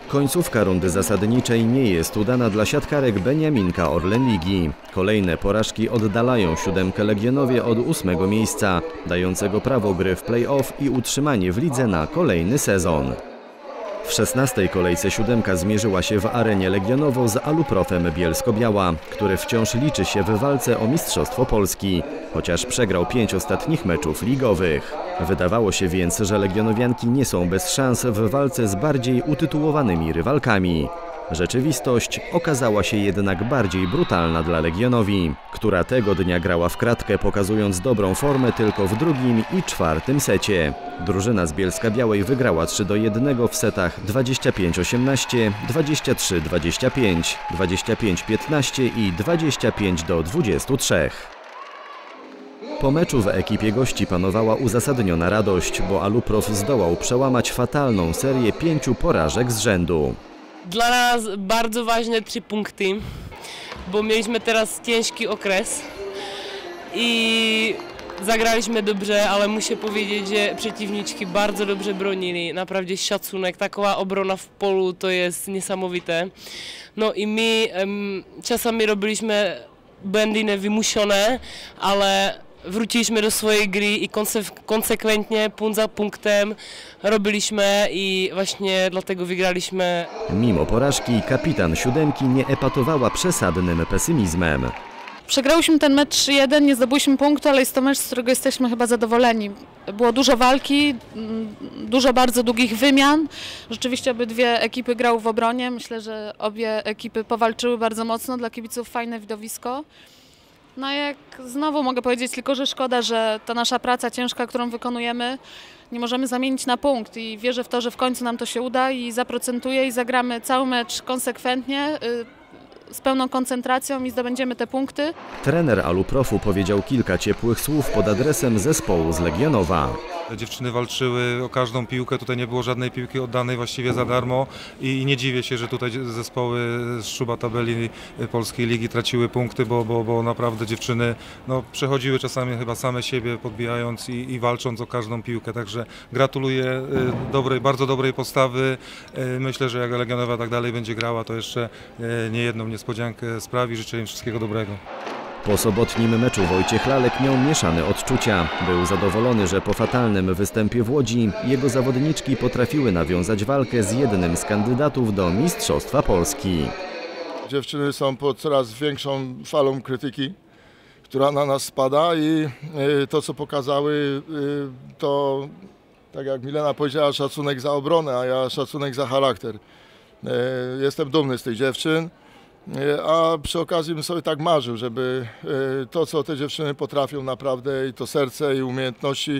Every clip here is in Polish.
Końcówka rundy zasadniczej nie jest udana dla siatkarek Beniaminka Orlen Ligi. Kolejne porażki oddalają siódemkę Legionowie od 8. miejsca, dającego prawo gry w play-off i utrzymanie w lidze na kolejny sezon. W 16. kolejce siódemka zmierzyła się w arenie Legionowo z Aluprofem Bielsko-Biała, który wciąż liczy się w walce o Mistrzostwo Polski, chociaż przegrał 5 ostatnich meczów ligowych. Wydawało się więc, że legionowianki nie są bez szans w walce z bardziej utytułowanymi rywalkami. Rzeczywistość okazała się jednak bardziej brutalna dla Legionowi, która tego dnia grała w kratkę, pokazując dobrą formę tylko w drugim i czwartym secie. Drużyna z Bielska-Białej wygrała 3-1 w setach 25-18, 23-25, 25-15 i 25-23. Po meczu w ekipie gości panowała uzasadniona radość, bo Aluprof zdołał przełamać fatalną serię 5 porażek z rzędu. Dla nas bardzo ważne 3 punkty, bo mieliśmy teraz ciężki okres i zagraliśmy dobrze, ale muszę powiedzieć, że przeciwniczki bardzo dobrze bronili, naprawdę szacunek, taka obrona w polu to jest niesamowite. No i my czasami robiliśmy błędy niewymuszone, ale wróciliśmy do swojej gry i konsekwentnie, punkt za punktem robiliśmy i właśnie dlatego wygraliśmy. Mimo porażki kapitan siódemki nie epatowała przesadnym pesymizmem. Przegrałyśmy ten mecz 3-1, nie zdobyliśmy punktu, ale jest to mecz, z którego jesteśmy chyba zadowoleni. Było dużo walki, dużo bardzo długich wymian. Rzeczywiście obydwie ekipy grały w obronie. Myślę, że obie ekipy powalczyły bardzo mocno. Dla kibiców fajne widowisko. No jak znowu mogę powiedzieć tylko, że szkoda, że ta nasza praca ciężka, którą wykonujemy, nie możemy zamienić na punkt i wierzę w to, że w końcu nam to się uda i zaprocentuje i zagramy cały mecz konsekwentnie, z pełną koncentracją i zdobędziemy te punkty. Trener Aluprofu powiedział kilka ciepłych słów pod adresem zespołu z Legionowa. Dziewczyny walczyły o każdą piłkę, tutaj nie było żadnej piłki oddanej właściwie za darmo i nie dziwię się, że tutaj zespoły z szczytu tabeli Polskiej Ligi traciły punkty, bo naprawdę dziewczyny przechodziły czasami chyba same siebie podbijając i walcząc o każdą piłkę, także gratuluję bardzo dobrej postawy. Myślę, że jak Legionowa tak dalej będzie grała, to jeszcze niejedną niespodziankę sprawi. Życzę im wszystkiego dobrego. Po sobotnim meczu Wojciech Lalek miał mieszane odczucia. Był zadowolony, że po fatalnym występie w Łodzi jego zawodniczki potrafiły nawiązać walkę z jednym z kandydatów do Mistrzostwa Polski. Dziewczyny są pod coraz większą falą krytyki, która na nas spada i to, co pokazały, to tak jak Milena powiedziała, szacunek za obronę, a ja szacunek za charakter. Jestem dumny z tych dziewczyn. A przy okazji bym sobie tak marzył, żeby to, co te dziewczyny potrafią naprawdę i to serce i umiejętności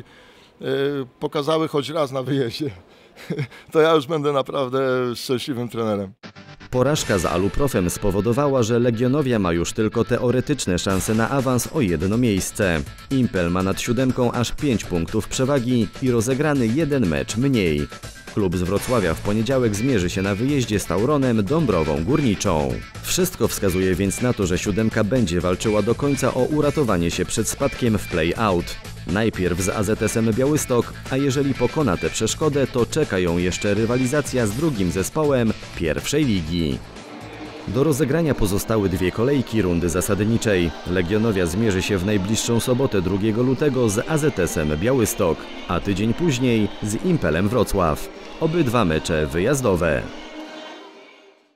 pokazały choć raz na wyjeździe. To ja już będę naprawdę szczęśliwym trenerem. Porażka z Aluprofem spowodowała, że Legionowia ma już tylko teoretyczne szanse na awans o 1 miejsce. Impel ma nad siódemką aż 5 punktów przewagi i rozegrany 1 mecz mniej. Klub z Wrocławia w poniedziałek zmierzy się na wyjeździe z Tauronem Dąbrową Górniczą. Wszystko wskazuje więc na to, że siódemka będzie walczyła do końca o uratowanie się przed spadkiem w play-out. Najpierw z AZS-em Białystok, a jeżeli pokona tę przeszkodę, to czeka ją jeszcze rywalizacja z drugim zespołem pierwszej ligi. Do rozegrania pozostały 2 kolejki rundy zasadniczej. Legionowia zmierzy się w najbliższą sobotę 2 lutego z AZS-em Białystok, a tydzień później z Impelem Wrocław. Obydwa mecze wyjazdowe.